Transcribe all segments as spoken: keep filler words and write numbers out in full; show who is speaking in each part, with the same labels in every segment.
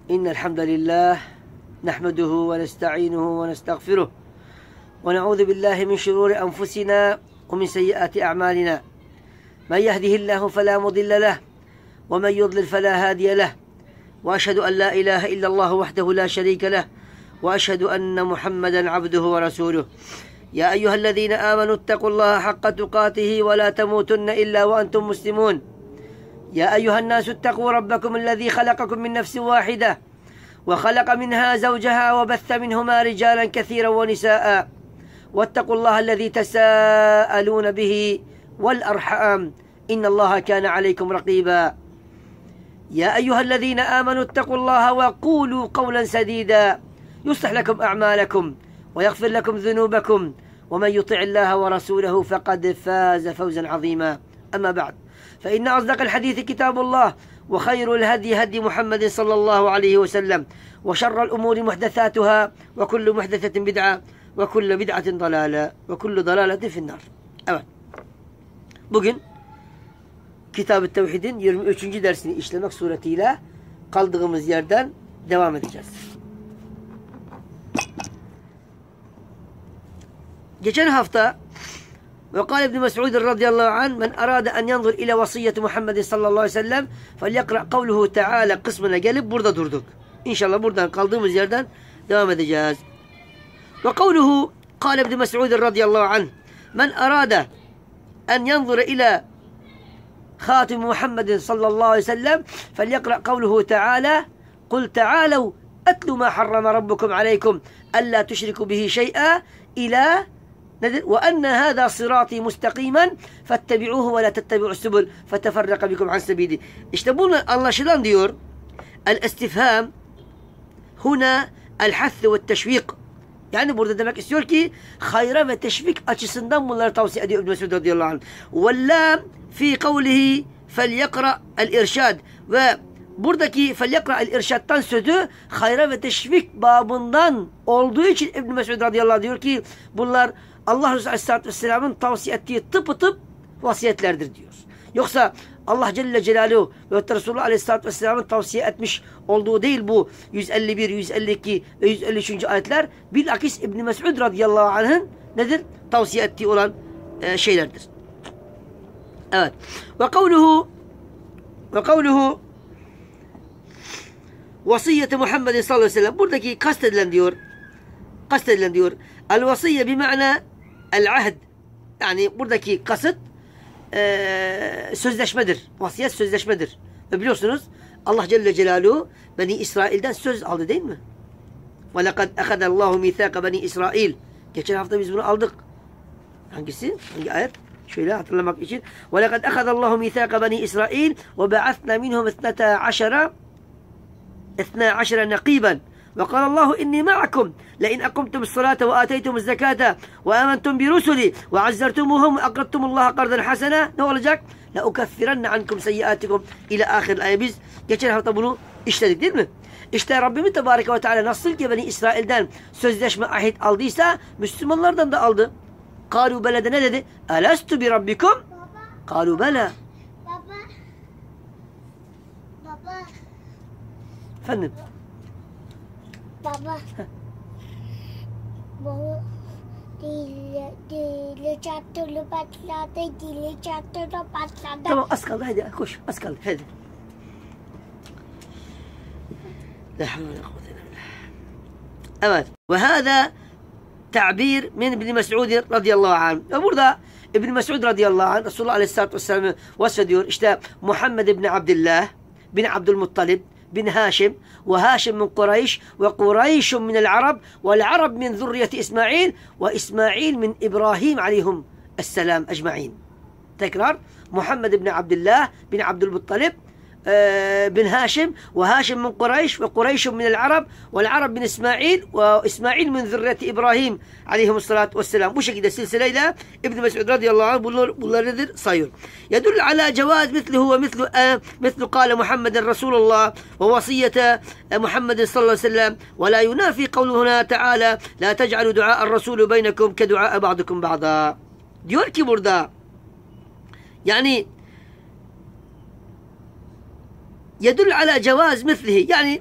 Speaker 1: إن الحمد لله نحمده ونستعينه ونستغفره ونعوذ بالله من شرور أنفسنا ومن سيئات أعمالنا. من يهده الله فلا مضل له ومن يضلل فلا هادي له، وأشهد أن لا إله إلا الله وحده لا شريك له، وأشهد أن محمدا عبده ورسوله. يا أيها الذين آمنوا اتقوا الله حق تقاته ولا تموتن إلا وأنتم مسلمون. يا أيها الناس اتقوا ربكم الذي خلقكم من نفس واحدة وخلق منها زوجها وبث منهما رجالا كثيرا ونساء، واتقوا الله الذي تساءلون به والأرحام إن الله كان عليكم رقيبا. يا أيها الذين آمنوا اتقوا الله وقولوا قولا سديدا يصلح لكم أعمالكم ويغفر لكم ذنوبكم، ومن يطع الله ورسوله فقد فاز فوزا عظيما. أما بعد، فإن أصدق الحديث كتاب الله، وخير الهدي هدي محمد صلى الله عليه وسلم، وشر الأمور محدثاتها، وكل محدثة بدعة، وكل بدعة ضلالة، وكل ضلالة في النار. Evet. Bugün Kitab-ı Tevhid'in yirmi üçüncü dersini işlemek suretiyle kaldığımız yerden devam edeceğiz. Geçen hafta وقال ابن مسعود رضي الله عنه من أراد أن ينظر إلى وصية محمد صلى الله عليه وسلم فليقرأ قوله تعالى kısmına gelip burada durduk. İnşallah buradan kaldığımız yerden devam edeceğiz. وقوله قال ابن مسعود رضي الله عنه من أراد أن ينظر إلى خاتم محمد صلى الله عليه وسلم فليقرأ قوله تعالى قل تعالوا أتل ما حرم ربكم عليكم ألا تشركوا به شيئا إلى وأن هذا صراطي مستقيما فاتبعوه ولا تتبعوا السبل فتفرق بكم عن سبيله. İşte bunu anlaşılan diyor. El-istifham huna el-hath ve teşvik. Yani burada demek istiyor ki hayra ve teşvik açısından bunları tavsiye ediyor İbn Mesud radıyallahu anh. Vellam fi kavlihi felyekra el-irşad. Ve buradaki felyekra el-irşad'tan sözü hayra ve teşvik babından olduğu için İbn Mesud radıyallahu anh diyor ki bunlar Allah Resulü Aleyhisselatü Vesselam'ın tavsiye ettiği tıpatıp vasiyetlerdir diyor. Yoksa Allah Celle Celaluhu ve Resulullah Aleyhisselatü Vesselam'ın tavsiye etmiş olduğu değil bu yüz elli bir, yüz elli iki ve yüz elli üçüncü ayetler. Bilakis İbn Mesud radıyallahu anh'ın nedir? Tavsiye ettiği olan e, şeylerdir. Evet. Ve kavluhu ve kavluhu vasiyeti Muhammed sallallahu aleyhi ve sellem. Buradaki kastedilen diyor. Kastedilen diyor. El-vasiyye bima'na el-ahd. Yani buradaki kasıt e, sözleşmedir. Vasiyet sözleşmedir. Ve biliyorsunuz Allah Celle Celaluhu Beni İsrail'den söz aldı değil mi? وَلَقَدْ اَخَذَ اللّٰهُ مِيثَاقَ Beni İsrail. Geçen hafta biz bunu aldık. Hangisi? Hangi ayet? Şöyle hatırlamak için. وَلَقَدْ اَخَذَ اللّٰهُ مِيثَاقَ Beni İsrail وَبَعَثْنَا مِنْهُمْ اثْنَتَا عَشَرَ اثْنَا عَشَرَ نَقِيبًا وقال الله إني معكم لئن أقمتم الصلاة وآتيتم الزكاة وآمنتم برسلي وعزرتموهم وأقرضتم الله قرضا حسنا ne olacak? لأكفرن عنكم سيئاتكم إلى آخر الآية. Biz geçen hafta bunu işledik değil mi? İşte Rabbimiz Tebareke ve Teala nasıl ki Beni İsrail'den sözleşme ahit aldıysa Müslümanlardan da aldı. قالوا بلى ne dedi? ألست بربكم قالوا بلى.
Speaker 2: Baba. Baba.
Speaker 1: Efendim?
Speaker 2: Baba. Bu dili, dili çatırlı patladı, dili çatırlı patladı.
Speaker 1: Tamam az kaldı hadi koş az kaldı hadi. La havle ve la kuvvete illa billah. Evet. Ve hâzâ ta'bir min İbn Mes'ud radıyallahu anh. Ve burada İbn Mes'ud radıyallahu anh Resulullah aleyhissalatü vesselam'ı vasfediyor. İşte Muhammed ibn Abdullah bin Abdülmuttalib bin Haşim ve Haşim min Kureyş ve Kureyş min el-Arab ve el-Arab min zürriyeti İsmail ve İsmail min İbrahim aleyhum esselam ecma'in. Tekrar Muhammed ibn Abdullah bin Abdülmuttalib bin Haşim ve Haşim min Kureyş ve Kureyş min el-Arab ve el-Arab min İsmail ve İsmail min zürriyeti İbrahim aleyhimussalatu vesselam. Bu şekilde silsileyle İbn Mes'ud radıyallahu anh bunlar, bunlar nedir? Sayıyor. Yedul ala cevaz mislihu ve mislu mislu kâle Muhammeden Resulullah ve vasiyete Muhammeden sallallahu aleyhi ve sellem ve la yunafi kavluhuna teala la tec'alu dua'ar Resulü beynekum ke du'a ba'dukum ba'da. Diyor ki burada yani يدل على جواز مثله yani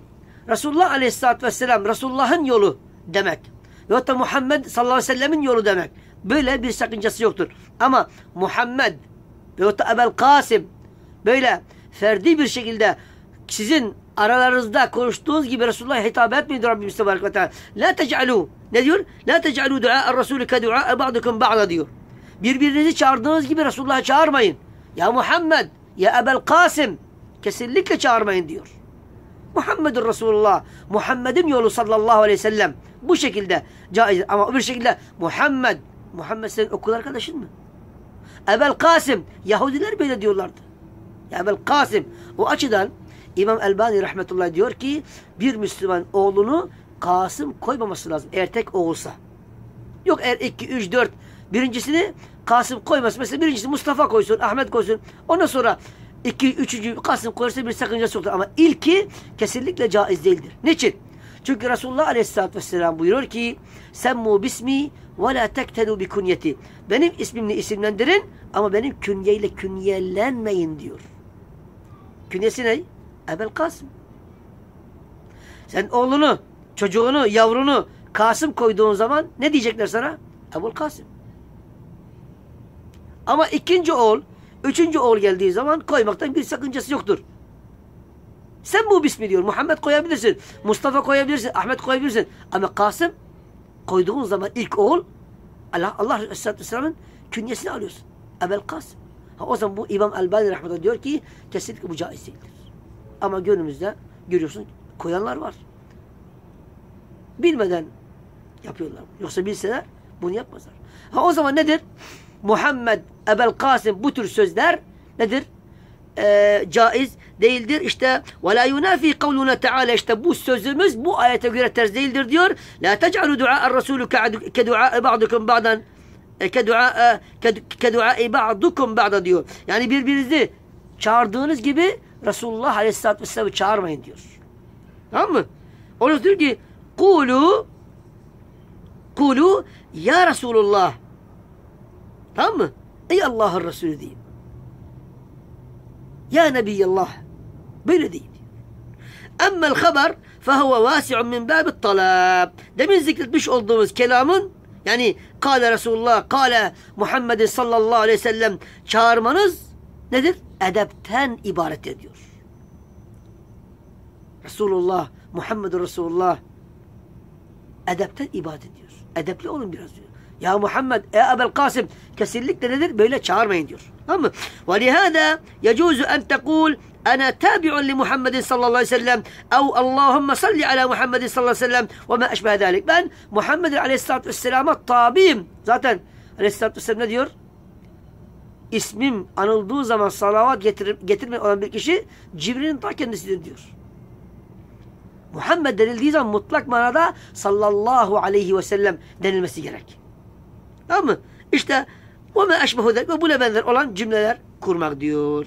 Speaker 1: Resulullah Aleyhisselatü Vesselam, Resulullah'ın yolu demek. Veyahut da Muhammed sallallahu aleyhi ve sellemin yolu demek. Böyle bir sakıncası yoktur. Ama Muhammed veyahut da Ebel Kasım böyle ferdi bir şekilde sizin aralarınızda konuştuğunuz gibi Resulullah'a hitap etmeyin Rabbimiz Tebarek ve Teala. La tec'alû. Ne diyor? La tec'alû du'a Resulü ke du'a ba'dukum ba'da diyor. Birbirinizi çağırdığınız gibi Resulullah'ı çağırmayın. Ya Muhammed, ya Ebel Kasım. Kesinlikle çağırmayın diyor. Muhammedur Resulullah. Muhammed'in yolu sallallahu aleyhi ve sellem. Bu şekilde caiz. Ama bir şekilde Muhammed. Muhammed senin okul arkadaşın mı? Ebel Kasım. Yahudiler böyle diyorlardı. Ya Ebel Kasım. O açıdan İmam Elbani rahmetullah diyor ki bir Müslüman oğlunu Kasım koymaması lazım. Eğer tek oğulsa. Yok eğer iki, üç, dört birincisini Kasım koymasın. Mesela birincisi Mustafa koysun, Ahmet koysun. Ondan sonra iki, üçüncü Kasım koyarsa bir sakıncası yoktur. Ama ilki kesinlikle caiz değildir. Niçin? Çünkü Resulullah Aleyhisselatü Vesselam buyuruyor ki Semmu bismi ve la tektenu bi kunyeti. Benim ismimle isimlendirin ama benim künyeyle künyelenmeyin diyor. Künyesi ne? Ebel Kasım. Sen oğlunu, çocuğunu, yavrunu Kasım koyduğun zaman ne diyecekler sana? Ebul Kasım. Ama ikinci oğul, üçüncü oğul geldiği zaman koymaktan bir sakıncası yoktur. Sen bu bismi diyor. Muhammed koyabilirsin. Mustafa koyabilirsin. Ahmet koyabilirsin. Ama Kasım koyduğun zaman ilk oğul Allah, Allah Aleyhisselatü Vesselam'ın künyesini alıyorsun. Ebel Kasım. Ha, o zaman bu İmam Elbani rahmetullah diyor ki kesinlikle bu caiz değildir. Ama günümüzde görüyorsun koyanlar var. Bilmeden yapıyorlar. Yoksa bilseler bunu yapmazlar. Ha, o zaman nedir? Muhammed, Ebel Kasım bu tür sözler nedir? Ee, caiz değildir. İşte وَلَا يُنَافِي قَوْلُنَا تَعَالَى işte bu sözümüz bu ayete göre ters değildir diyor. لَا تَجْعَلُوا دُعَاءَ الرَّسُولُ كَدُعَاءِ بَعْضُكُمْ بَعْضًا كَدُعَاءِ بَعْضُكُمْ بَعْضًا diyor. Yani birbirinizi çağırdığınız gibi Resulullah Aleyhisselatü Vesselam'ı çağırmayın diyor. Tamam mı? Onu diyor ki قُولُوا قُولُوا ya Resulullah. Tamam mı? Ey Allah'ın Resulü diyeyim. Ya Nebiyallah. Böyle değil. Emmel haber fehuve vasi'un min babit talab. Demin zikretmiş olduğumuz kelamın yani kâle Resulullah, kâle Muhammedin sallallahu aleyhi ve sellem çağırmanız nedir? Edepten ibaret ediyor. Resulullah, Muhammedur Resulullah edepten ibadet ediyor. Edepli olun biraz diyor. Ya Muhammed, ey Ebel Kasım kesinlikle nedir? Böyle çağırmayın diyor. Tamam mı? وَلِهَذَا يَجُوزُ أَنْ تَقُولُ أَنَا تَابِعٌ لِمُحَمَّدٍ sallallahu aleyhi ve sellem اَوْ اللّٰهُمَّ صَلِّ عَلَى مُحَمَّدٍ sallallahu aleyhi ve sellem وَمَا اَشْبَهَ ذَٰلِكَ. Ben Muhammed aleyhissalatü vesselama tabiyim. Zaten aleyhissalatü vesselam ne diyor? İsmim anıldığı zaman salavat getir, getirme olan bir kişi Cibril'in ta kendisidir diyor. Muhammed denildiği zaman mutlak manada sallallahu aleyhi ve sellem denilmesi gerek. Tamam mı? İşte وَمَا اَشْبَهُ ذَلِكَ ve buna benzer olan cümleler kurmak diyor.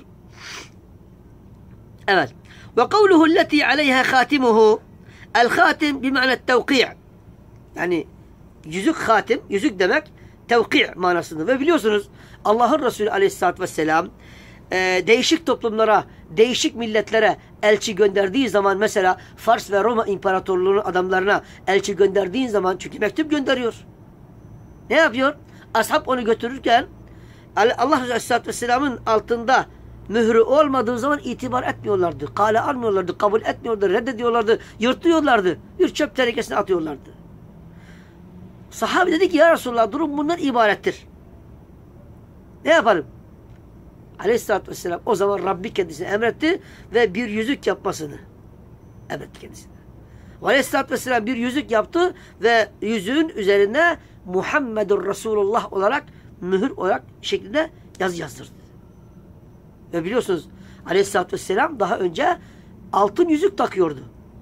Speaker 1: Evet. وَقَوْلُهُ الَّتِي عَلَيْهَا خَاتِمُهُ El-Hatim bima'ne tevki' yani yüzük hatim, yüzük demek tevki' manasında. Ve biliyorsunuz Allah'ın Resulü aleyhissalatü vesselam e, değişik toplumlara, değişik milletlere elçi gönderdiği zaman mesela Fars ve Roma İmparatorluğu'nun adamlarına elçi gönderdiği zaman çünkü mektup gönderiyor. Ne yapıyor? Ashab onu götürürken Allah Aleyhisselatü Vesselam'ın altında mührü olmadığı zaman itibar etmiyorlardı. Kale almıyorlardı, kabul etmiyorlardı, reddediyorlardı, yırtıyorlardı. Bir çöp tenekesine atıyorlardı. Sahabe dedi ki ya Resulullah durum bundan ibarettir. Ne yapalım? Aleyhisselatü Vesselam o zaman Rabbi kendisine emretti ve bir yüzük yapmasını emretti kendisine. Aleyhisselatü Vesselam bir yüzük yaptı ve yüzüğün üzerine Muhammedur Resulullah olarak mühür olarak şeklinde yazı yazdırdı. Ve biliyorsunuz Aleyhisselatü Vesselam daha önce altın yüzük takıyordu.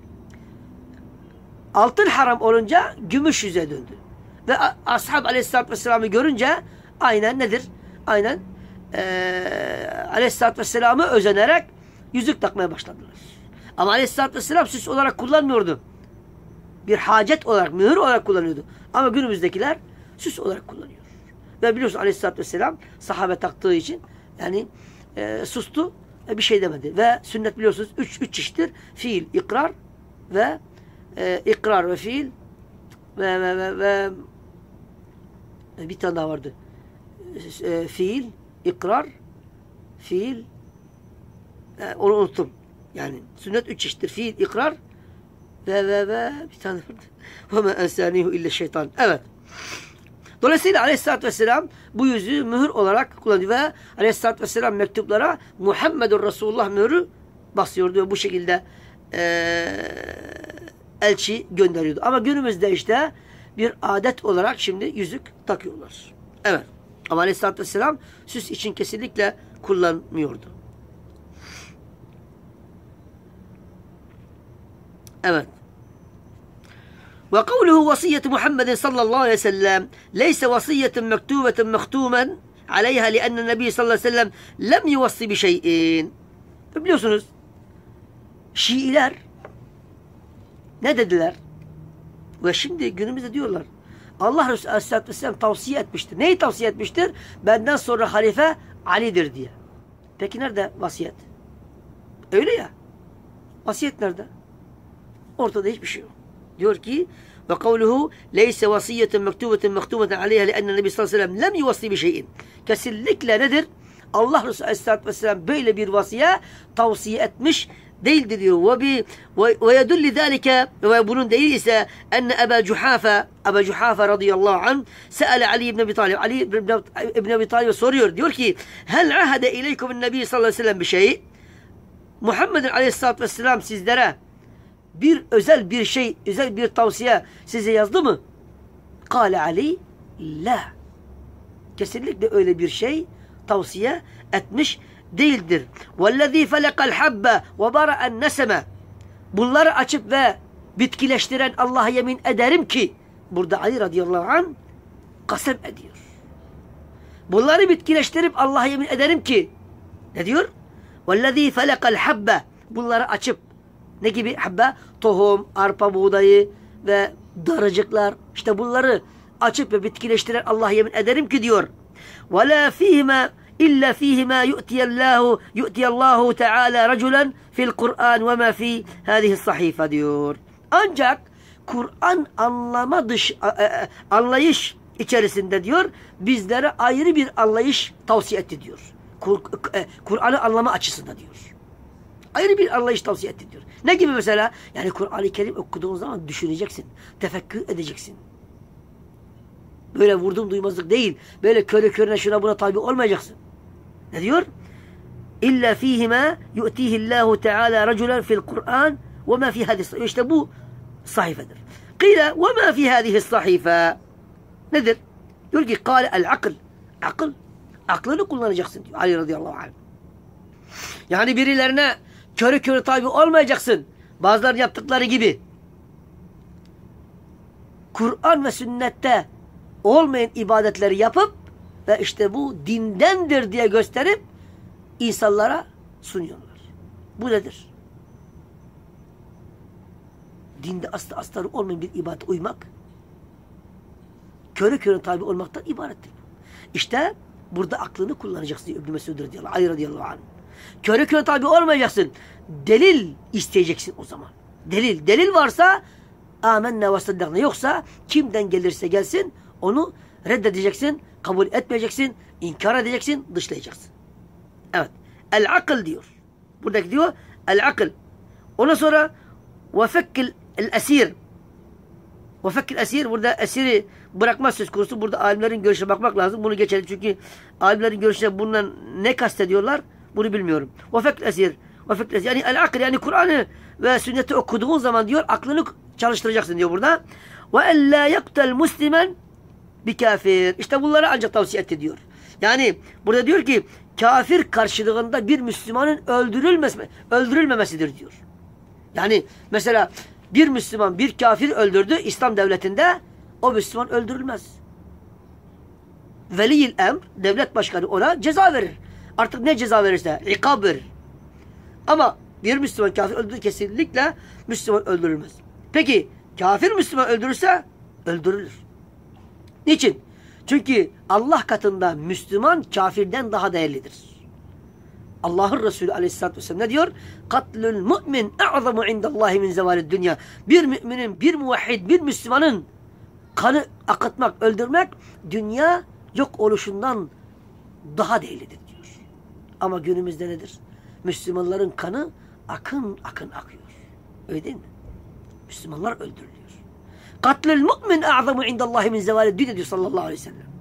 Speaker 1: Altın haram olunca gümüş yüzüğe döndü. Ve ashab Aleyhisselatü Vesselam'ı görünce aynen nedir? Aynen ee, Aleyhisselatü Vesselam'ı özenerek yüzük takmaya başladılar. Ama Aleyhisselatü Vesselam süs olarak kullanmıyordu. Bir hacet olarak, mühür olarak kullanıyordu. Ama günümüzdekiler süs olarak kullanıyor. Ve biliyorsun Aleyhisselatü Vesselam sahabe taktığı için yani e, sustu ve bir şey demedi. Ve sünnet biliyorsunuz üç, üç çeşittir. Fiil, ikrar ve e, ikrar ve fiil ve, ve, ve, ve bir tane daha vardı. E, fiil, ikrar, fiil, e, onu unuttum. Yani sünnet üç çeşittir. Fiil, ikrar ve ve ve bir tane vardı. Ve men ensanihu illa şeytan. Evet. Dolayısıyla Aleyhisselatü Vesselam bu yüzüğü mühür olarak kullanıyor ve Aleyhisselatü Vesselam mektuplara Muhammedur Resulullah mührü basıyordu ve bu şekilde e, elçi gönderiyordu. Ama günümüzde işte bir adet olarak şimdi yüzük takıyorlar. Evet. Ama Aleyhisselatü Vesselam süs için kesinlikle kullanmıyordu. Evet. Ve kavluhu vasiyyeti Muhammedin sallallahu aleyhi ve sellem leyse vasiyyetin mektubeten mehtumen aleyha lienne nebi sallallahu aleyhi ve sellem lem yuvassi bi şeyin. Biliyorsunuz Şiiler ne dediler? Ve şimdi günümüzde diyorlar Allah Resulü aleyhissalatü vesselam tavsiye etmiştir. Neyi tavsiye etmiştir? Benden sonra halife Ali'dir diye. Peki nerede vasiyet? Öyle ya. Vasiyet nerede? Ortada hiçbir şey yok. Diyor ki ve kavluhu leyse vasiyyetin mektubeten mektubeten aleyha lienne nebi sallallahu aleyhi ve sellem lem yuvassi bi şeyin. Kesinlikle nedir? Allah Resulü aleyhissalatü vesselam böyle bir vasiye tavsiye etmiş değildir diyor. Ve bi ve yedulli zalika ve bunun delili ise enne Ebu Cuhafe Ebu Cuhafe radıyallahu anh se'ale Ali ibn Abi Talib Ali ibn Abi Talib soruyor. Diyor ki hel ahade ileykum nebi sallallahu aleyhi ve sellem bir şey? Muhammed aleyhissalatü vesselam sizlere bir özel bir şey, özel bir tavsiye size yazdı mı? Kâle Ali la. Kesinlikle öyle bir şey tavsiye etmiş değildir. وَالَّذ۪ي فَلَقَ الْحَبَّ وَبَرَأَ النَّسَمَ. Bunları açıp ve bitkileştiren Allah'a yemin ederim ki, burada Ali radıyallahu anh kasem ediyor. Bunları bitkileştirip Allah'a yemin ederim ki, ne diyor? وَالَّذ۪ي فَلَقَ الْحَبَّ. Bunları açıp, ne gibi habbe? Tohum, arpa, buğdayı ve darıcıklar, işte bunları açıp ve bitkileştiren Allah'a yemin ederim ki diyor. وَلَا ف۪يهِمَا İlla fîhimâ yu'tiyallâhu yu'tiyallâhu teâlâ raculen fil Kur'an ve mâ fî hâzihi sahîfe diyor. Ancak Kur'an anlama dış anlayış içerisinde diyor bizlere ayrı bir anlayış tavsiye etti diyor. Kur'an'ı anlama açısından diyor. Ayrı bir anlayış tavsiye etti diyor. Ne gibi mesela? Yani Kur'an-ı Kerim okuduğun zaman düşüneceksin, tefekkür edeceksin. Böyle vurdum duymazlık değil. Böyle körü körüne şuna buna tabi olmayacaksın. Ne diyor? İlla fîhimâ yu'tîhillâhu teâlâ raculen fil Kur'an ve mâ fî hâzihis sahîfe. İşte bu sayfedir. Kîle ve mâ fî hâzihis sahîfe. Nedir? Diyor ki kâle el akıl. Akıl. Aklını kullanacaksın diyor Ali radıyallahu anh. Yani birilerine körü körü tabi olmayacaksın. Bazıları yaptıkları gibi. Kur'an ve sünnette olmayan ibadetleri yapıp ve işte bu dindendir diye gösterip insanlara sunuyorlar. Bu nedir? Dinde aslı astarı olmayan bir ibadete uymak körü körü tabi olmaktan ibarettir. İşte burada aklını kullanacaksın diyor İbn Mesud radıyallahu anh. Ali radıyallahu anh. Körü körü tabi olmayacaksın. Delil isteyeceksin o zaman. Delil. Delil varsa amenna ve saddakna. Yoksa kimden gelirse gelsin onu reddedeceksin, kabul etmeyeceksin, inkar edeceksin, dışlayacaksın. Evet. El-akıl diyor. Buradaki diyor el-akıl. Ondan sonra ve fekkil el-esir. Ve fekkil esir burada esiri bırakma söz konusu. Burada alimlerin görüşüne bakmak lazım. Bunu geçelim çünkü alimlerin görüşüne bundan ne kastediyorlar bunu bilmiyorum. Ve fekkil esir. Ve fekkil esir. Yani el-akıl yani Kur'an'ı ve sünneti okuduğun zaman diyor aklını çalıştıracaksın diyor burada. Ve ellâ yaktel muslimen bir kafir. İşte bunları ancak tavsiye etti diyor. Yani burada diyor ki kafir karşılığında bir Müslümanın öldürülmesi, öldürülmemesidir diyor. Yani mesela bir Müslüman bir kafir öldürdü İslam devletinde o Müslüman öldürülmez. Veliyil emr devlet başkanı ona ceza verir. Artık ne ceza verirse ikab verir. Ama bir Müslüman kafir öldürdü kesinlikle Müslüman öldürülmez. Peki kafir Müslüman öldürürse öldürülür. Niçin? Çünkü Allah katında Müslüman kafirden daha değerlidir. Allah'ın Resulü aleyhissalatü vesselam ne diyor? Katlül mümin e'zamu indallahi min zevalid dünya. Bir müminin, bir muvahhid, bir Müslümanın kanı akıtmak, öldürmek dünya yok oluşundan daha değerlidir diyor. Ama günümüzde nedir? Müslümanların kanı akın akın akıyor. Öyle değil mi? Müslümanlar öldürülüyor. Katlül mümin e'zamu indallahi min zevalid dünya diyor sallallahu aleyhi ve sellem.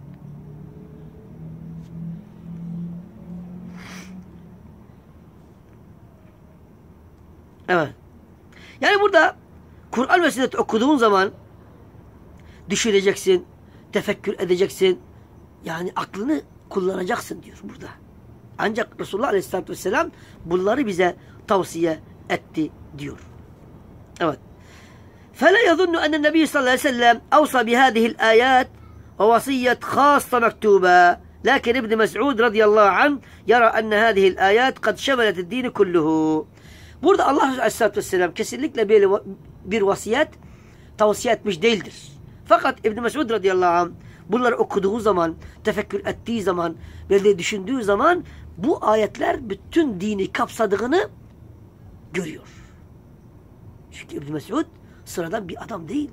Speaker 1: Evet. Yani burada Kur'an ve sünnet okuduğun zaman düşüneceksin, tefekkür edeceksin. Yani aklını kullanacaksın diyor burada. Ancak Resulullah Aleyhisselatü Vesselam bunları bize tavsiye etti diyor. Evet. فَلَا يَظُنُّ أَنَّ النَّبِيُّ sallallahu aleyhi ve sellem أَوْصَى بِهَذِهِ الْآيَاتِ وَوَصِيَّةٍ خَاصَّةٍ مَكْتُوبًا لكن ابن مسعود رضي الله عنه يرى أن هذه الآيات قد شملت الدين كله. Burada Allah Resulü Aleyhisselatü Vesselam kesinlikle böyle bir vasiyet tavsiye etmiş değildir. Fakat İbn Mesud radıyallahu anh bunları okuduğu zaman, tefekkür ettiği zaman, böyle düşündüğü zaman bu ayetler bütün dini kapsadığını görüyor. Çünkü İbn Mesud sıradan bir adam değil.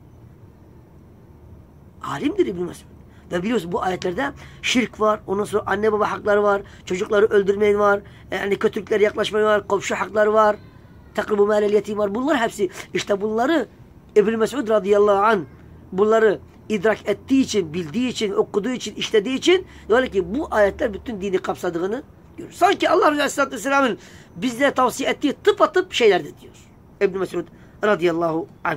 Speaker 1: Alimdir İbn Mesud. Ve biliyorsun bu ayetlerde şirk var, ondan sonra anne baba hakları var, çocukları öldürmeyin var, yani kötülüklere yaklaşmayın var, komşu hakları var, takribu mâlel yetim var. Bunlar hepsi, işte bunları İbn Mesud radıyallahu anh bunları idrak ettiği için, bildiği için, okuduğu için, işlediği için diyor ki bu ayetler bütün dini kapsadığını görüyor. Sanki Allah Resulü Aleyhisselatü Vesselam'ın bizlere tavsiye ettiği tıpatıp şeylerdir diyor İbn Mesud radıyallahu anh.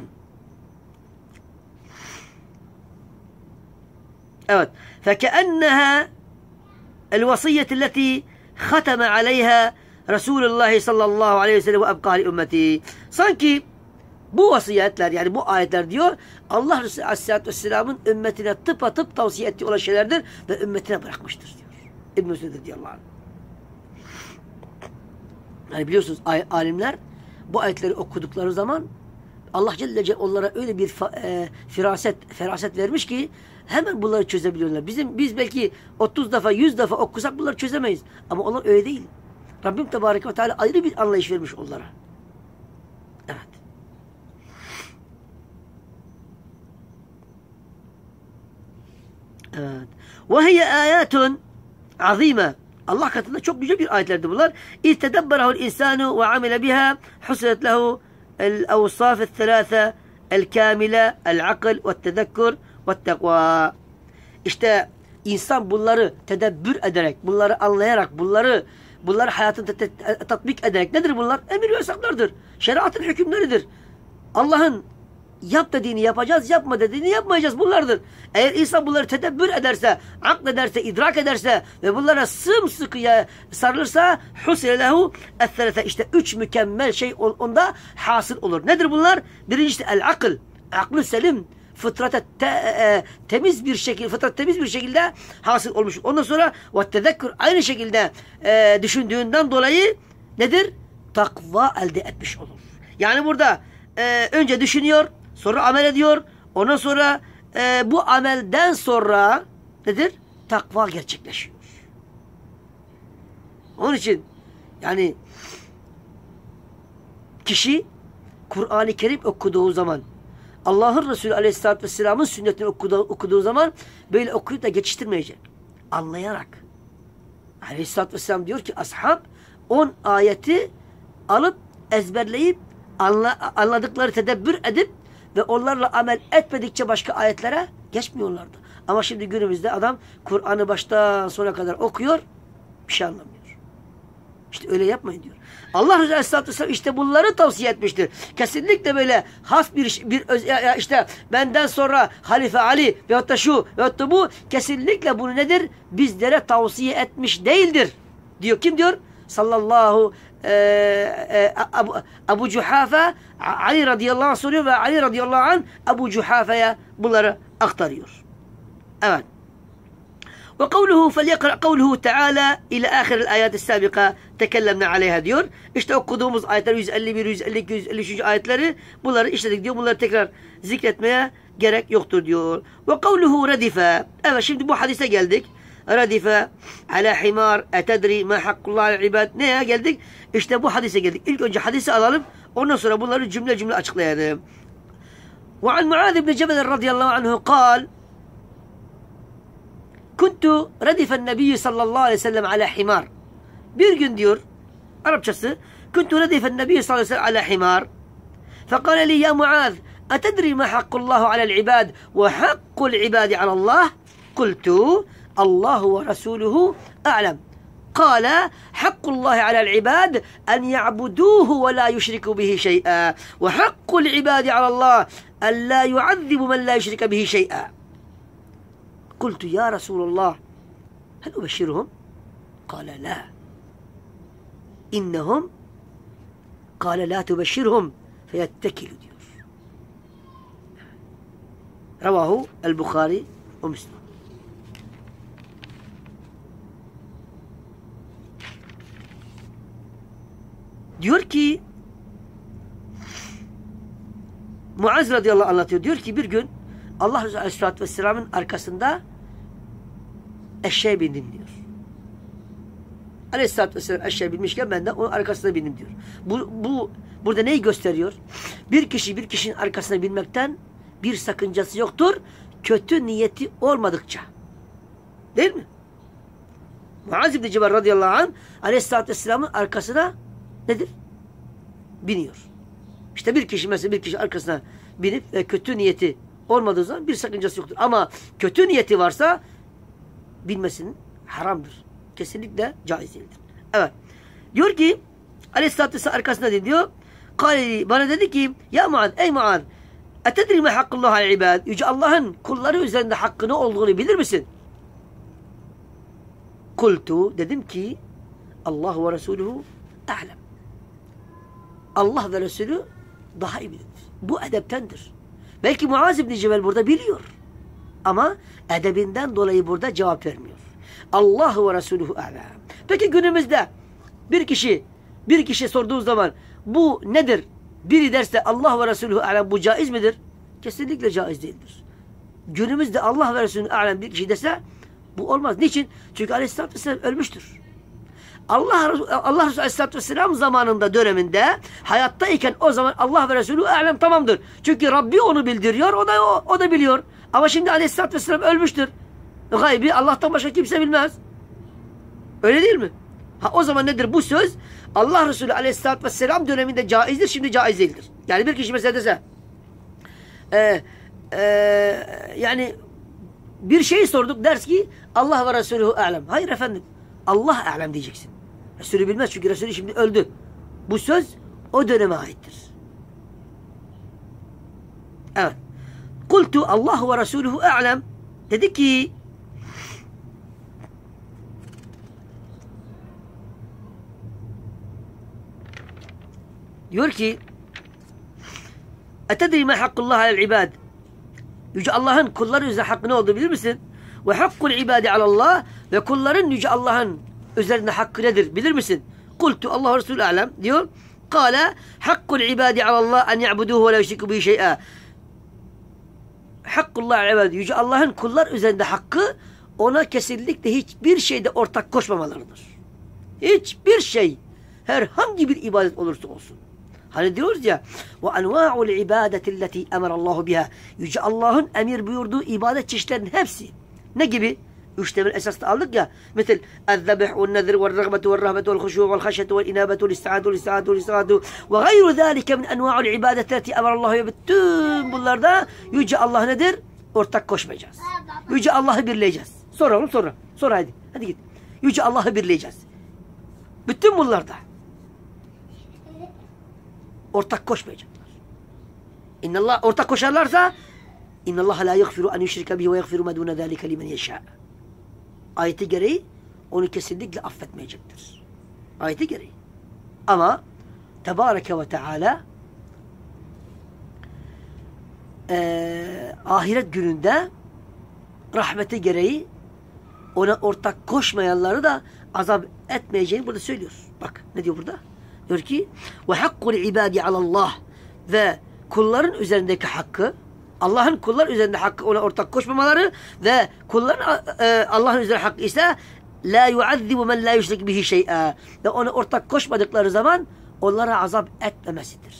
Speaker 1: Evet. فَكَأَنَّهَا الْوَصِيَّةِ الَّتِي خَتَمَ عَلَيْهَا رَسُولُ اللّٰهِ sallallahu aleyhi ve sellem وَاَبْقَى لِأُمَّتِهِ. Sanki bu vasiyetler, yani bu ayetler diyor, Allah Resulü Aleyhisselatü Vesselam'ın ümmetine tıpatıp tavsiye ettiği olan şeylerdir ve ümmetine bırakmıştır diyor İbn-i Mesud radıyallahu anh. Yani biliyorsunuz alimler bu ayetleri okudukları zaman Allah Celle Celle onlara öyle bir e, firaset, feraset vermiş ki hemen bunları çözebiliyorlar. Bizim biz belki otuz defa, yüz defa okusak bunları çözemeyiz. Ama onlar öyle değil. Rabbim Tebareke ve Teala ayrı bir anlayış vermiş onlara. Evet. Evet. وَهِيَ آيَاتٌ عَظِيمَةٌ. Allah katında çok güzel bir ayetlerdi bunlar. اِذْ تَدَبَّرَهُ الْاِنْسَانُ وَعَمِلَ بِهَا حُسِنَتْ لَهُ الْاَوْصَافِ الثَّلَاثَةِ الْكَامِلَةِ الْعَقْلِ وَالتَّذَكُّرِ وَالتَّقْوَى. İşte insan bunları tedebbür ederek, bunları anlayarak, bunları bunları hayatında tatbik ederek, nedir bunlar? Emir ve yasaklardır. Şeriatın hükümleridir. Allah'ın yap dediğini yapacağız, yapma dediğini yapmayacağız. Bunlardır. Eğer insan bunları tedebbür ederse, aklederse, idrak ederse ve bunlara sımsıkıya sarılırsa husile lehu ethelete. İşte üç mükemmel şey onda hasıl olur. Nedir bunlar? Birincisi el-akıl. Aklı selim. Fıtrata te, e, temiz bir şekilde, fıtrat temiz bir şekilde hasıl olmuş. Ondan sonra ve tezekkür aynı şekilde e, düşündüğünden dolayı nedir? Takva elde etmiş olur. Yani burada e, önce düşünüyor, sonra amel ediyor. Ondan sonra e, bu amelden sonra nedir? Takva gerçekleşiyor. Onun için yani kişi Kur'an-ı Kerim okuduğu zaman, Allah'ın Resulü Aleyhisselatü Vesselam'ın sünnetini okuduğu, okuduğu zaman böyle okuyup da geçiştirmeyecek. Anlayarak. Aleyhisselatü Vesselam diyor ki ashab on ayeti alıp ezberleyip anla, anladıkları tedebbür edip ve onlarla amel etmedikçe başka ayetlere geçmiyorlardı. Ama şimdi günümüzde adam Kur'an'ı baştan sona kadar okuyor, bir şey anlamıyor. İşte öyle yapmayın diyor. Allah Resulü Aleyhisselatü Vesselam işte bunları tavsiye etmiştir. Kesinlikle böyle has bir, bir işte benden sonra Halife Ali veyahut da şu veyahut da bu kesinlikle bunu nedir? Bizlere tavsiye etmiş değildir. Diyor. Kim diyor? Sallallahu e, e, Abu, Abu Cuhafe Ali radıyallahu anh soruyor ve Ali radıyallahu anh Abu Cuhafe'ye bunları aktarıyor. Evet. وقوله فليقرأ قوله تعالى إلى آخر الآيات السابقة tekellemna aleyha diyor. İşte okuduğumuz ayetler yüz elli bir, yüz elli iki, yüz elli üç ayetleri bunları işledik diyor. Bunları tekrar zikretmeye gerek yoktur diyor. Ve kavluhu redife. Evet şimdi bu hadise geldik. radife ala himar etedri ma hakkullah alel ibad. Neye geldik? İşte bu hadise geldik. İlk önce hadisi alalım. Ondan sonra bunları cümle cümle açıklayalım. Ve an Muaz ibn Cebel radıyallahu anhu kal Kuntu radifen nebiyyi sallallahu aleyhi ve sellem ala himar. Bir gün diyor Arapçası Kuntu radifen nebiyyi sallallahu aleyhi ve sellem ala himar. Fekale li ya Muaz أتدري ما حق الله على العباد وحق العباد على الله قلت الله ورسوله أعلم قال حق الله على العباد أن يعبدوه ولا يشركوا به شيئا وحق العباد على الله أن لا يعذب من لا يشرك به شيئا قلت يا رسول الله هل أبشرهم قال لا إنهم قال لا تبشرهم فيتكلوا diyor. Ravahu el-Bukhari ve Müslim. Diyor ki Muaz radıyallahu anh anlatıyor. Diyor ki bir gün Allah Resulü aleyhissalatü vesselamın arkasında eşeğe bindim diyor. Aleyhissalatü vesselam eşeğe binmişken ben de onun arkasına bindim diyor. Bu, bu burada neyi gösteriyor? Bir kişi bir kişinin arkasına binmekten bir sakıncası yoktur. Kötü niyeti olmadıkça. Değil mi? Muaz ibn Cebel radıyallahu anh aleyhissalatü vesselamın arkasına nedir? Biniyor. İşte bir kişi mesela bir kişi arkasına binip ve kötü niyeti olmadığı zaman bir sakıncası yoktur. Ama kötü niyeti varsa binmesinin haramdır. Kesinlikle caiz değildir. Evet. Diyor ki aleyhissalatü vesselam arkasına diyor. Bana dedi ki ya Muaz ey Muaz etedri me hakkullah alel ibad. Yüce Allah'ın kulları üzerinde hakkı ne olduğunu bilir misin? Kultu dedim ki Allah ve Resuluhu a'lem. Allah ve Resulü daha iyi bilir. Bu edeptendir. Belki Muaz ibn Cebel burada biliyor. Ama edebinden dolayı burada cevap vermiyor. Allah ve Resuluhu a'lem. Peki günümüzde bir kişi bir kişi sorduğu zaman bu nedir? Biri derse Allah ve Resulü alem bu caiz midir? Kesinlikle caiz değildir. Günümüzde Allah ve Resulü alem bir kişi dese bu olmaz. Niçin? Çünkü Aleyhisselatü Vesselam ölmüştür. Allah, Allah Resulü Aleyhisselatü Vesselam zamanında döneminde hayattayken o zaman Allah ve Resulü alem tamamdır. Çünkü Rabbi onu bildiriyor, o da o, o da biliyor. Ama şimdi Aleyhisselatü Vesselam ölmüştür. Gaybi Allah'tan başka kimse bilmez. Öyle değil mi? Ha, o zaman nedir bu söz? Allah Resulü Aleyhisselatü Vesselam döneminde caizdir, şimdi caiz değildir. Yani bir kişi mesela dese e, e, yani bir şeyi sorduk, ders ki Allah ve Resulü alem. Hayır efendim. Allah alem diyeceksin. Resulü bilmez çünkü Resulü şimdi öldü. Bu söz o döneme aittir. Evet. Kultu Allah ve Resulü alem. Dedi ki diyor ki etedri ma hakkullah alel ibad. Yüce Allah'ın kulları üzerinde hakkı ne olduğunu bilir misin? Ve hakkul ibadi alallah ve kulların Yüce Allah'ın üzerinde hakkı nedir bilir misin? Kultu Allah Resulü alem diyor. Kale hakkul ibadi alallah en ya'buduhu ve la yüşriku bihi şey'a. Hakkullah alel ibad. Yüce Allah'ın kullar üzerinde hakkı ona kesinlikle hiçbir şeyde ortak koşmamalarıdır. Hiçbir şey herhangi bir ibadet olursa olsun. Hani diyoruz ya ve enva'ul ibadetilleti emarallahu biha. Yüce Allah'ın emir buyurduğu ibadet çeşitlerinin hepsi. Ne gibi? Üç temel esasla aldık ya. Mesela el-zebih ve'l-nezr ve'l-ragbetu ve'l-rahbetu ve'l-huşu' ve'l-haşyetu ve'l-inabetu ve'l-isti'adu ve'l-isti'adu ve'l-isti'adu ve gayru zâlike min enva'ul ibadetilleti emarallahu biha. Bütün bunlarda Yüce Allah nedir? Ortak koşmayacağız. Yüce Allah'ı birleyeceğiz. Sonra oğlum sonra. Sonra hadi. Hadi git. Yüce Allah'ı birleyeceğiz. Bütün bunlarda ortak koşmayacaklar. İnnallah ortak koşarlarsa İnnallâhe lâ yagfiru en yüşrike bihi ve yagfiru me dûne zâlike limen yeşâ. Ayeti gereği onu kesinlikle affetmeyecektir. Ayeti gereği. Ama Tebâreke ve Teâlâ e, ahiret gününde rahmeti gereği ona ortak koşmayanları da azap etmeyeceğini burada söylüyor. Bak ne diyor burada? Diyor ki ve hakkul ibadi alallah ve kulların üzerindeki hakkı Allah'ın kullar üzerinde hakkı ona ortak koşmamaları ve kulların e, Allah'ın üzerinde hakkı ise la yuazzibu men la yushrik bihi şey'a ve ona ortak koşmadıkları zaman onlara azap etmemesidir.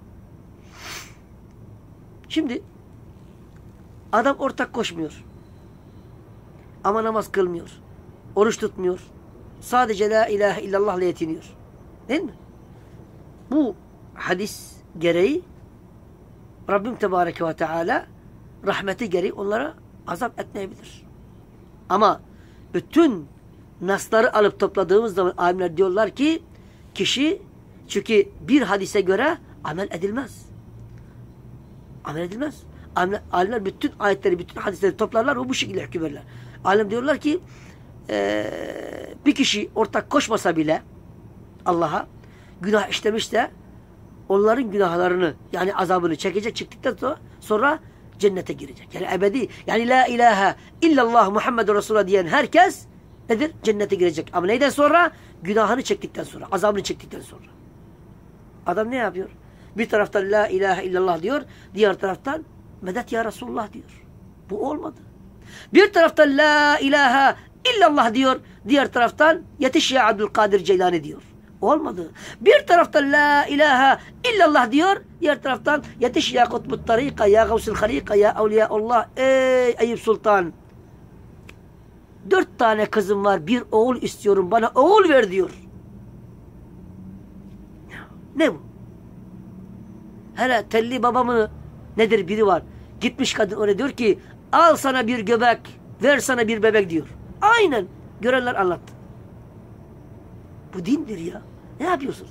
Speaker 1: Şimdi adam ortak koşmuyor. Ama namaz kılmıyor. Oruç tutmuyor. Sadece la ilahe illallah ile yetiniyor. Değil mi? Bu hadis gereği Rabbim Tebareke ve Teala rahmeti gereği onlara azap etmeyebilir. Ama bütün nasları alıp topladığımız zaman alimler diyorlar ki kişi çünkü bir hadise göre amel edilmez. Amel edilmez. Alimler bütün ayetleri, bütün hadisleri toplarlar ve bu şekilde hüküm verirler. Alim diyorlar ki e, bir kişi ortak koşmasa bile Allah'a günah işlemişse onların günahlarını yani azabını çekecek, çıktıktan sonra cennete girecek. Yani ebedi. Yani la ilahe illallah Muhammedur Resulullah diyen herkes nedir? Cennete girecek. Ama neyden sonra? Günahını çektikten sonra. Azabını çektikten sonra. Adam ne yapıyor? Bir taraftan la ilahe illallah diyor. Diğer taraftan medet ya Resulullah diyor. Bu olmadı. Bir taraftan la ilahe illallah diyor. Diğer taraftan yetiş ya Abdülkadir Ceylani diyor. Olmadı. Bir taraftan la ilahe illallah diyor. Diğer taraftan yetiş ya kutbut tarika ya gavsul harika ya evliyaullah. Ey Eyüp Sultan. Dört tane kızım var. Bir oğul istiyorum. Bana oğul ver diyor. Ne bu? Hele telli babamı nedir biri var. Gitmiş kadın ona diyor ki al sana bir göbek, ver sana bir bebek diyor. Aynen. Görenler anlattı. Bu dindir ya. Ne yapıyorsunuz?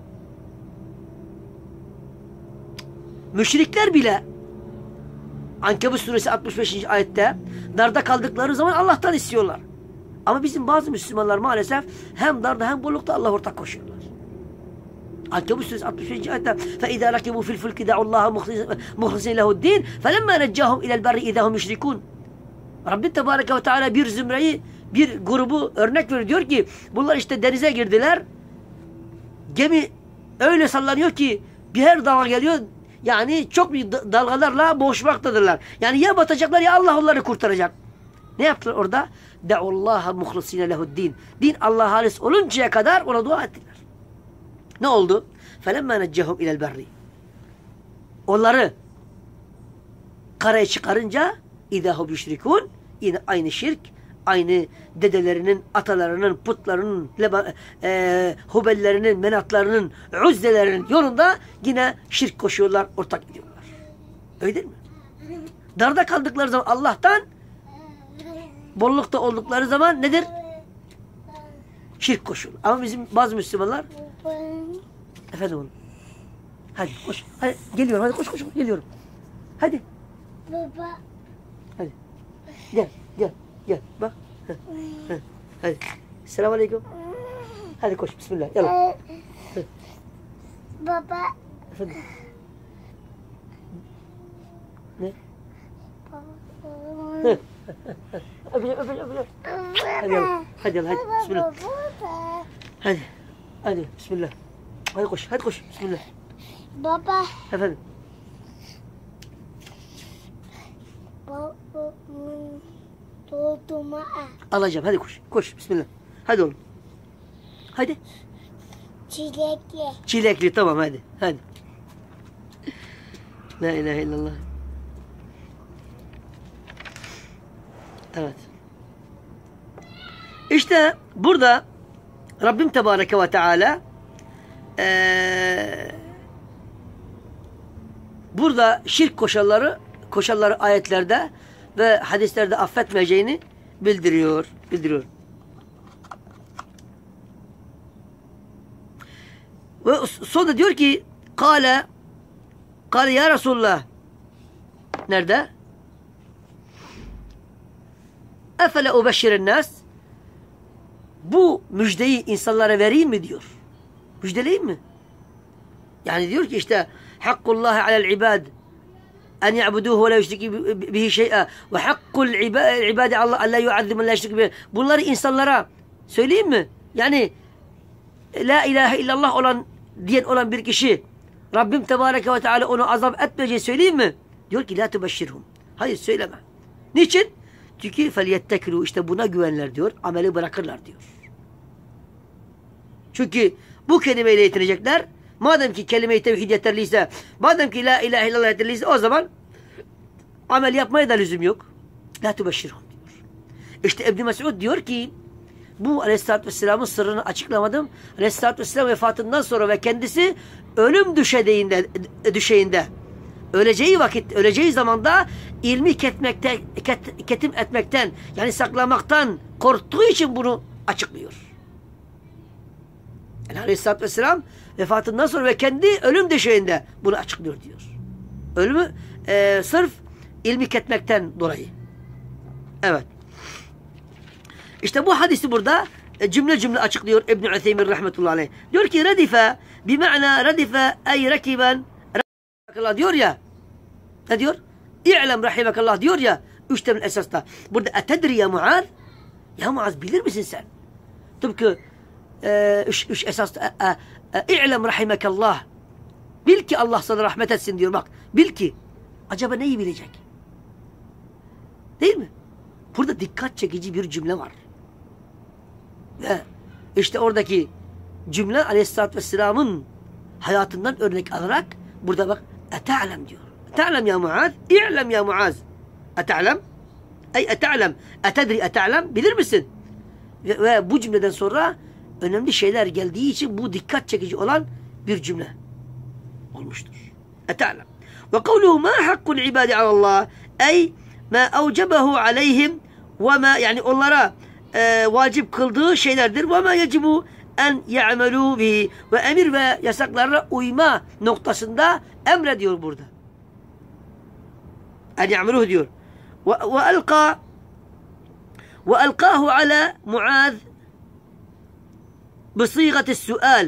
Speaker 1: Müşrikler bile Ankebut suresi altmış beşinci ayette darda kaldıkları zaman Allah'tan istiyorlar. Ama bizim bazı Müslümanlar maalesef hem darda hem bollukta Allah ortak koşuyorlar. Ankebut suresi altmış beşinci ayette فَاِذَا رَكِبُوا فِي الْفُلْكِ دَعُوا اللّٰهَ مُخْلِصِينَ لَهُ الدِّينَ فَلَمَّا نَجَّاهُمْ اِلَى الْبَرِّ اِذَا هُمْ يُشْرِكُونَ Rabbim Tebareke ve Teala bir zümreyi, bir grubu örnek veriyor. Diyor ki bunlar işte denize girdiler. Gemi öyle sallanıyor ki bir her dalga geliyor. Yani çok büyük dalgalarla boğuşmaktadırlar. Yani ya batacaklar ya Allah onları kurtaracak. Ne yaptılar orada? Da'ullaha muhlisine lehu'd-din. Din Allah'a halis oluncaya kadar ona dua ettiler. Ne oldu? Felemma neccehum ilel berri. Onları karaya çıkarınca idahum yüşrikun. Yine aynı şirk, aynı dedelerinin, atalarının, putlarının, leba, e, hubellerinin, menatlarının, uzdelerinin yolunda yine şirk koşuyorlar, ortak gidiyorlar. Öyle değil mi? Darda kaldıkları zaman Allah'tan, bollukta oldukları zaman nedir? Şirk koşuyorlar. Ama bizim bazı Müslümanlar efendim oğlum. Hadi koş. Hadi geliyorum. Hadi koş koş. Geliyorum. Hadi.
Speaker 2: Baba.
Speaker 1: Hadi. Gel. Gel. Gel. Bak. Heh, heh. Hadi. Selamun aleyküm. Hadi koş. Bismillah. Yallah.
Speaker 2: Baba.
Speaker 1: Efendim. Ne?
Speaker 2: Baba.
Speaker 1: Öpeceğim, öpeceğim, öpeceğim. Hadi yallah. Hadi yallah. Hadi. Bismillah. Hadi. Hadi. Bismillah. Hadi koş. Hadi koş. Bismillah.
Speaker 2: Baba.
Speaker 1: Efendim.
Speaker 2: Babamın doğduğuma
Speaker 1: Alacağım. Hadi koş. Koş. Bismillah. Hadi oğlum. Hadi.
Speaker 2: çilekli.
Speaker 1: Çilekli. Tamam hadi. Hadi. La ilahe illallah. Evet. İşte burada Rabbim Tebareke ve Teala ee, burada şirk koşanları koşanları ayetlerde ve hadislerde affetmeyeceğini bildiriyor. Bildiriyor. Ve sonra diyor ki Kale Kale ya Resulullah nerede? Efele ubeşşirin nas bu müjdeyi insanlara vereyim mi diyor. Müjdeleyeyim mi? Yani diyor ki işte hakkullahi alel ibad en ya'buduhu ve la yüşriki bihi şey'a ve hakkul ibadi Allah en la yu'azzim la yüşriki bihi. Bunları insanlara söyleyeyim mi? Yani la ilahe illallah olan diyen olan bir kişi Rabbim Tebareke ve Teala onu azap etmeyeceği söyleyeyim mi? Diyor ki la tubashshirhum. Hayır söyleme. Niçin? Çünkü feliyettekilu, işte buna güvenler diyor. Ameli bırakırlar diyor. Çünkü bu kelimeyle yetinecekler. Madem ki kelime-i tevhid yeterliyse, madem ki la ilahe illallah yeterliyse, o zaman amel yapmaya da lüzum yok. La tubashshirhum diyor. İşte İbn Mes'ud diyor ki bu Aleyhisselatü Vesselam'ın sırrını açıklamadım. Aleyhisselatü Vesselam vefatından sonra ve kendisi ölüm düşeğinde, düşeğinde öleceği vakit, öleceği zamanda ilmi ketmekte, ket, ketim etmekten, yani saklamaktan korktuğu için bunu açıklıyor. Yani Aleyhisselatü Vesselam vefatından sonra ve kendi ölüm döşeğinde bunu açıklıyor diyor. Ölümü e, sırf ilmi ketmekten dolayı. Evet. İşte bu hadisi burada e, cümle cümle açıklıyor İbn-i Ütheymin rahmetullahi aleyh. Diyor ki radife bima'na radife ey rakiben rahimakallah diyor ya. Ne diyor? İ'lem rahimakallah diyor ya. Üç temel esasda. Burada etedri ya Muaz. Ya Muaz bilir misin sen? Tıpkı e, üç, üç esasda e, e, İ'lem rahimakallah. Bil ki Allah sana rahmet etsin diyor. Bak bil ki. Acaba neyi bilecek? Değil mi? Burada dikkat çekici bir cümle var. Ve işte oradaki cümle Aleyhisselatü Vesselam'ın hayatından örnek alarak burada bak ete'lem diyor. Ete'lem ya Muaz. İ'lem ya Muaz. Ete'lem. Ey ete'lem. Etedri ete'lem. Bilir misin? Ve, ve bu cümleden sonra önemli şeyler geldiği için bu dikkat çekici olan bir cümle olmuştur. Ete'lem. Ve kavluhu ma hakkul ibadi alallah. Ey ma evcebehu aleyhim ve ma, yani onlara e, vacip kıldığı şeylerdir. Ve ma yecibu en ya'melû bihi. Ve emir ve yasaklarına uyma noktasında emrediyor burada. En ya'melûhu diyor. Ve elqa ve elqâhu ala Muaz بصيغة السؤال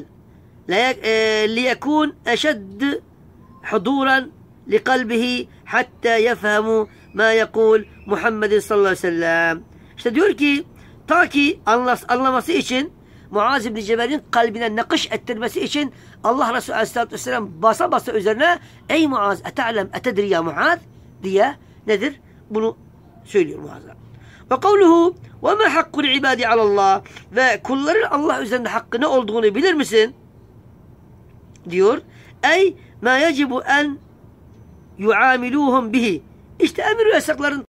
Speaker 1: ليكون أشد حضورا لقلبه حتى يفهم ما يقول Muhammed sallallahu aleyhi ve sellem. İşte diyor ki ta ki anlaması için Muaz ibn Cebel'in kalbine nakış ettirmesi için Allah Resulü aleyhissalatü vesselam basa basa üzerine ey Muaz ete'lem etedri ya Muaz diye nedir? Bunu söylüyor Muaz'a. Ve kavluhu ve ma hakkul ibadi alallah, ve kulların Allah üzerinde hakkı ne olduğunu bilir misin? Diyor. Ey ma yecibu en yuamiluhum bihi. İşte emir ve yasakların